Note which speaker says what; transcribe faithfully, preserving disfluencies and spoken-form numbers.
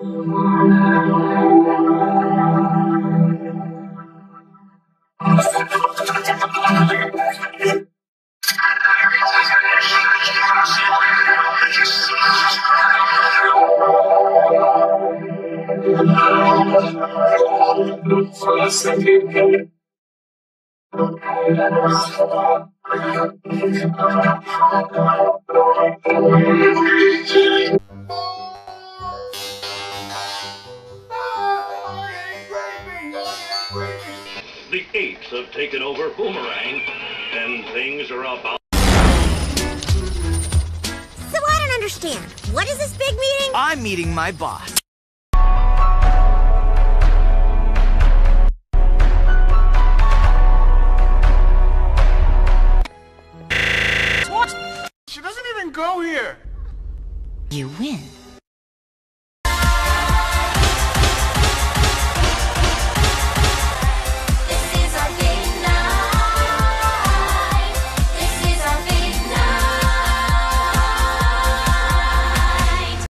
Speaker 1: The apes have taken over Boomerang, and things are about...
Speaker 2: So I don't understand. What is this big meeting?
Speaker 3: I'm meeting my boss.
Speaker 4: What? She doesn't even go here.
Speaker 3: You win.